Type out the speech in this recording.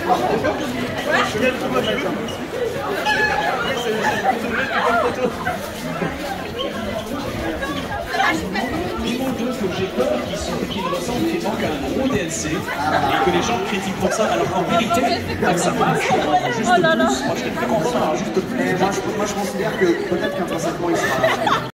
Que j'ai peur qu'il ressemble vraiment qu'à un gros DLC et que les gens critiquent pour ça, alors qu'en vérité, ça passe. Juste plus. Moi, je serais très content d'avoir juste plus. Moi, je considère que peut-être qu'intrinsèquement, il sera.